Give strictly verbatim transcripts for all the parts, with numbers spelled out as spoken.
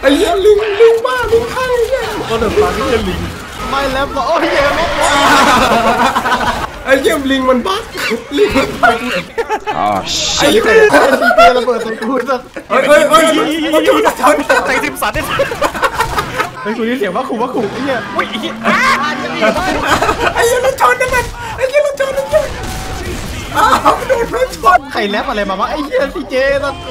ไอ้เหี้ยลิงลิงบ้าลิงข้างเนี่ยก็เดือดร้อนที่ลิงไม่แล้วโอ้ยเยอะไอ้เหี้ยลิงมันบั๊กลิงมันไปอ๋อไอ้เหี้ยซีเกระเบิดใส่กูสัตว์เฮ้ยเฮ้ยเฮ้ยมันอยู่ในชั้นใส่ซิมสันได้เฮ้ยกูได้เสียงว่าขู่ว่าขู่ไอ้เหี้ยอุ้ยไอ้เหี้ยไอ้เหี้ยรถชนนั่นมันไอ้เหี้ยรถชนนั่นมันอ้าวโดนรถชนใครแรปอะไรมาวะไอ้เหี้ยซีเจสัตว์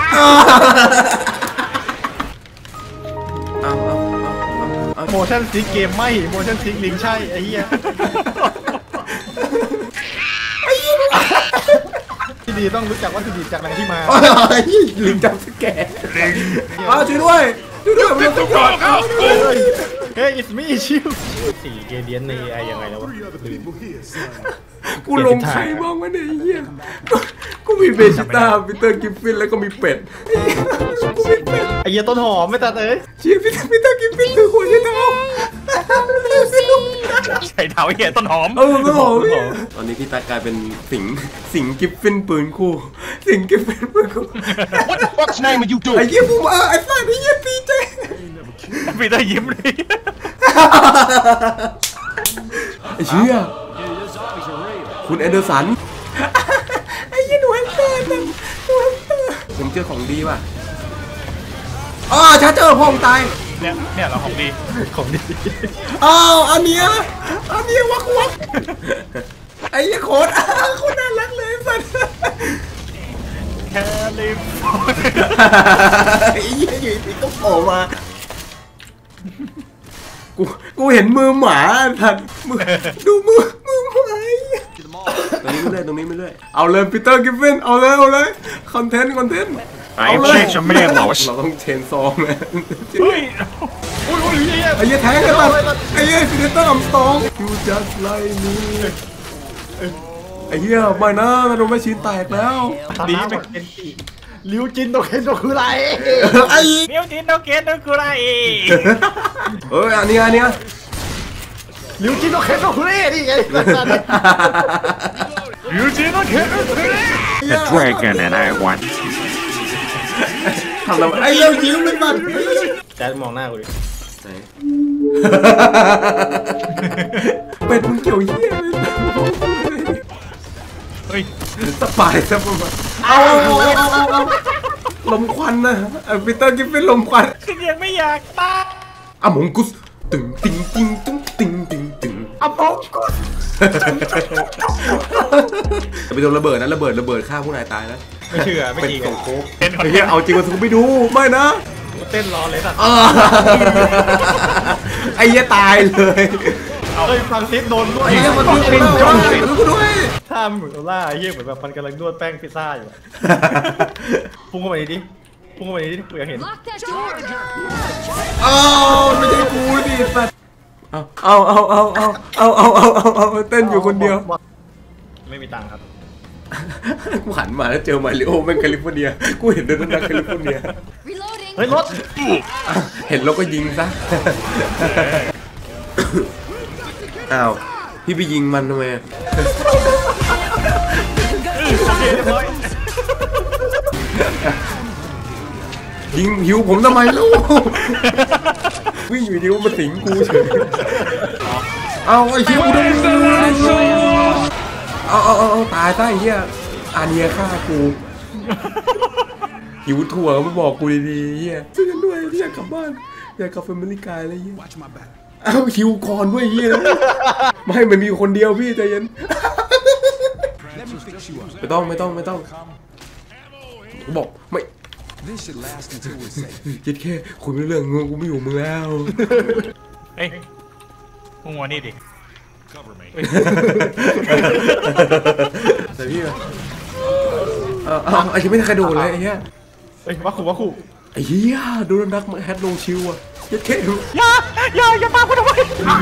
โมชั่นซิกเกมไม่โมชั่นซิกลิงใช่ไอ้เหี้ยที่ดีต้องรู้จักวัตถุดิบจากไหนที่มาลิงจับสแกนอ้าวช่วยด้วยช่วยด้วยมันต้องจอดเฮ้ย it's me ชิวสี่เกเดียนในไอยังไงแล้ววะกูลงใครบ้างวะเนี่ยเฮียกูมีเบจิต้าปีเตอร์กิฟฟินแล้วก็มีเป็ดไอ้เหี้ยต้นหอมไม่ตัดเลยเชียร์ปีเตอร์ปีเตอร์กิฟฟินคือหัวใช้เท้าใช้เท้าเหี้ยต้นหอมเออต้นหอมตอนนี้พี่ตากลายเป็นสิงสิงกิฟฟินปืนคู่สิงกิฟฟินปืนคู่ What the fuck's name are you doing ไอ้เหี้ยผมเออไอ้สัตว์ไอ้เหี้ยปีเจปีเตอร์ยิ้มเลยไอ้เชี่ยคุณแอนเดอร์สันไอ้ยี่หนูแฮมสเตอร์หนูแฮมสเตอร์ผมเจอของดีว่ะอ๋อช้าเจอพ่อผมตายเนี่ยเนี่ยเราของดีของดีอ้าวอันเนี้ยอันเนี้ยวักวักไอ้ยี่โคตรโคตรน่ารักเลยสัตว์แคลิฟไอ้ยี่อยู่ดีก็โผล่มากูกูเห็นมือหมาทันมือดูมือมือหมาตรงนี้ไม่เลื่อยตรงนี้ไม่เลื่อยเอาเลยปีเตอร์กิฟฟินเอาเลยเอาเลยคอนเทนต์คอนเทนต์เอาเลยเราต้องเชนซองเลยเฮ้ยอุ้ยอุ้ยไอ้ยี่แทงกันละไอ้ยี่ปีเตอร์อัมสตอง you just like me ไอ้เหี้ยไม่นะโดนไม่ชิ้นแตกแล้วดีไหมลิวจินโตเคนโตคุไรไอ้ลิวจินโตเคนโตคุไรเอออันนี้อันนี้ลิวจินโตเคนโตคุไรนี่ไงลิวจินโตเคนโตคุไร The dragon and I won ทำแล้วไอ้เลี้ยวยิ้มไม่บันแจ๊ดมองหน้ากูดิเป็ดมึงเกี่ยวเหี้ยเฮ้ยสปายซะประมาณเอาเอาเอาเอาเอาลมควันนะปีเตอร์กิฟฟินลมควันคือยังไม่อยากตายอะมงกุสตึงติงติงตึงติงติงติงอะมงกุสจะไปโดนระเบิดนะระเบิดระเบิดฆ่าผู้นายตายนะไม่เชื่อไม่จริงของโค้กไอ้เหี้ยเอาจริงมาสู้ไปดูไม่นะเต้นรอเลยสัตว์ไอ้เหี้ยตายเลยเฮ้ยฟังซิดโดนด้วยไอ้เหี้ยมันเป็นจอมสิดูด้วยท่าเหมือนโอล่าไอ้เหี้ยเหมือนแบบมันกำลังนวดแป้งพิซซ่าอยู่พุ่งเข้าไปดิพุ่งเข้าไปดิกูอยากเห็นอ้าวไม่ใช่กูดิสัตว์เอาเอาเอาเอาเอาเอาเอาเอาเอาเต้นอยู่คนเดียวไม่มีตังค์ครับกูหันมาแล้วเจอมาริโอแม่งแคลิฟอร์เนียกูเห็นเดินนักแคลิฟอร์เนียเฮ้ยรถเห็นแล้วก็ยิงซะอ้าวพี่ไปยิงมันทำไมยิงหิวผมทำไมลูกวิ่งอยู่ดีว่ามาสิงกูเฉยเอาไอ้หิวดูเอาเอาเอาตายซะไอ้เหี้ยอาเนียฆ่ากูหิวถั่วมาบอกกูดีๆเหี้ยช่วยกันด้วยอยากกลับบ้านอยากกลับแฟมิลี่กายอะไรเงี้ยเอ้าหิวก่อนด้วยเหี้ยไม่มันมีคนเดียวพี่ใจเย็นไม่ต้องไม่ต้องไม่ต้องบอกไม่คิดแค่คุยไม่เรื่องงูกูไม่อยู่มึงแล้วเฮ้ยมึงวันนี้ดิแต่พี่เออเอาไอ้ที่ไม่ได้กระโดดเลยไอ้เหี้ยเฮ้ยวักขู่วักขู่ไอ้เหี้ยดูนักแฮตลงชิวอ่ะยัดแค่ดูอย่าอย่าอย่าตามกูทำไม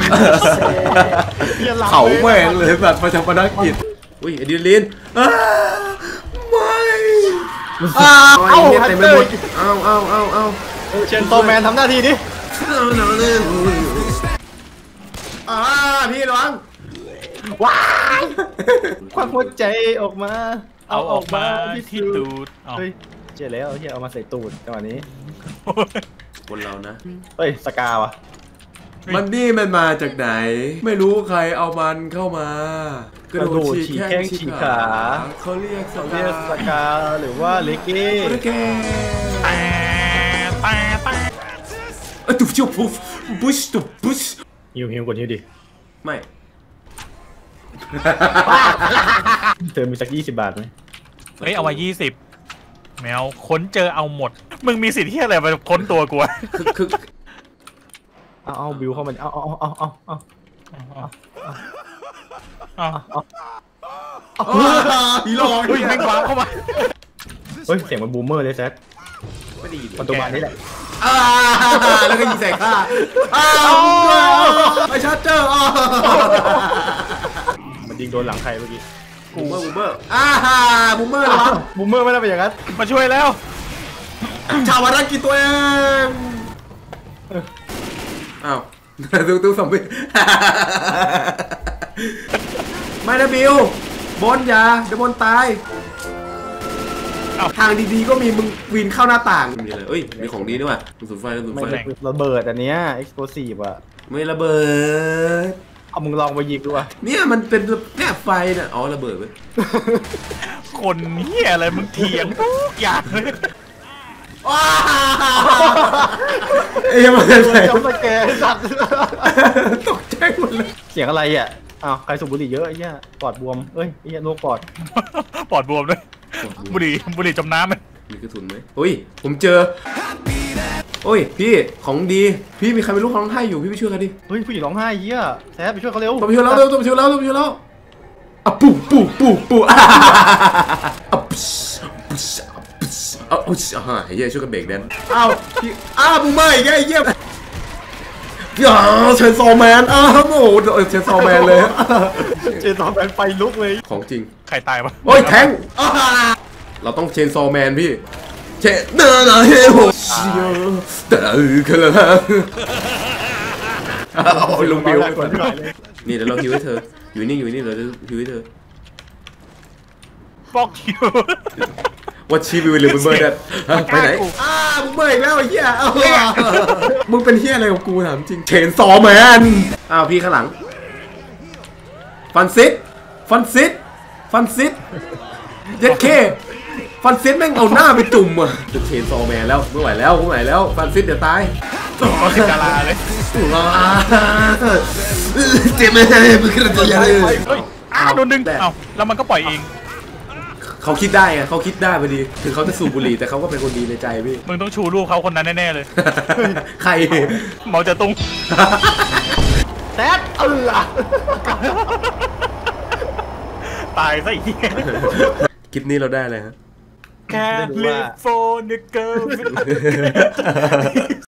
เขาแม่งเลยแบบประจำปนักกิจอุ้ยไอ้ดิลินไม่เอาเอาเต็มไปหมดเอาเอาเอาเอาเชนโตแมนทำหน้าที่ดิอ่าพี่ร้องว้ายควักหัวใจออกมาเอาออกมาที่ตูดเฮ้ยเจ๊แล้วเฮียเอามาใส่ตูดจังหวะนี้คนเรานะเฮ้ยสกาวะมันนี่มันมาจากไหน ไม่รู้ใครเอามันเข้ามากระโดดฉีกแข้งฉีกขาเขาเรียกสเขากาเรียกสกาหรือว่าเลกกี้โอเคแต่แต่แต่เอ้ยตุ๊บจุ๊บปุ๊บปุ๊ชตุ๊บปุ๊ชฮิวฮิวกดฮิวดิไม่เธอมีสักยี่สิบบาทไหมเฮ้ยเอามายี่สิบแมวค้นเจอเอาหมด มึงมีสิทธิ์ที่อะไรมาค้นตัวกูวะคือคือเอาเอาบิวเข้ามาเอาเอาเอาเอาเอาเอาผีหลอกเฮ้ยแม่งว้าวเข้ามาเฮ้ยเสียงมันบูมเมอร์เลยแซดไม่ได้ยินประตูบานนี่แหละอ่าแล้วก็ยิงใส่ข้าอ้าวไอ้ชัดเจอร์อ่ามันยิงโดนหลังใครเมื่อกี้บูมเมอร์บูมเมอร์อ่าฮ่าบูมเมอร์ระวังบูมเมอร์ไม่ได้เป็นอย่างนั้นมาช่วยแล้วชาววารกิจตัวเองอ้าวดูดูสมบิไม่นะบิวบนอย่าเดี๋ยวบนตายทางดีๆก็มีมึงวินเข้าหน้าต่างมีเลยเอ้ยมีของดีด้วยว่ะมึงสุดไฟแล้วสุดไม่ไฟระเบิดอันเนี้ยเอ็กซ์โพซีฟอะไม่ระเบิดเอามึงลองไปยิงดูอะเนี่ยมันเป็นเนี่ยไฟน่ะอ๋อระเบิดเว้ยคนเฮียอะไรมึงเถียงทุกอย่างเลยว้าเอ้ยมันอะไรจำสแกร์สัตว์ตกใจหมดเลยเสียงอะไรอ่ะอ้าวใครสูบบุหรี่เยอะไอ้เหี้ยปอดบวมเอ้ยไอ้เหี้ยโรคปอดปอดบวมด้วยบุหรี่บุหรี่จมน้ำไหมมีกระสุนไหมโอ้ยผมเจอโอ้ยพี่ของดีพี่มีใครไม่รู้เขาร้องไห้อยู่พี่ไปช่วยกันดิเฮ้ยผู้หญิงร้องไห้เหี้ยแซดไปช่วยเขาเร็วต้องไปช่วยแล้วต้องไปช่วยแล้วต้องไปช่วยแล้วอ่ะปุ๊บปุ๊บปุ๊บปุ๊บอ่ะปุ๊ชปุ๊ชปุ๊ชอ่ะปุ๊ชอ่ะเฮียช่วยกันเบรกแดนอ้าวพี่อ้าวมึงไม่ไงเฮียอย่าเชนซอแมนอ้าวโอ้โหเชนซอแมนเลยเจนตอนแมนไฟลุกเลยของจริงใครตายวะโอ้ยแทงอ่าเราต้องเชนซอแมนพี่เชนเดินอะไรโหเชียวแต่ละอือคือละโอ้ยลุงบิวนี่เดี๋ยวเราฮิวให้เธออยู่นี่อยู่นี่เดี๋ยวเราฮิวให้เธอบอกคิวว่าชีวิวหรือมึงเบิร์ดอะไปไหนอ้ามึงเบิร์ดอีกแล้วไอ้เหี้ยมึงเป็นเหี้ยอะไรกับกูถามจริงเชนซอแมนอ้าวพี่ข้างหลังฟันซิดฟันซิดฟันซิดเย็ดเคฟันซิดแม่งเอาหน้าไปจุ่มอ่ะเชนซอแมนแล้วไม่ไหวแล้วไม่ไหวแล้วฟันซิดเดี๋ยวตายเขาเป็นดาราเลยเจ็บไหมมึงกระเจียเลยเฮ้ยอ้าวโดนดึงเอ้าแล้วมันก็ปล่อยเองเขาคิดได้ไงเขาคิดได้พอดีถึงเขาจะสูบบุหรี่แต่เขาก็เป็นคนดีในใจพี่มึงต้องชูรูปเขาคนนั้นแน่ๆเลยใครเมาจะตุงแซดเออตายซะอีกคลิปนี้เราได้เลยฮะ Can't live for the girl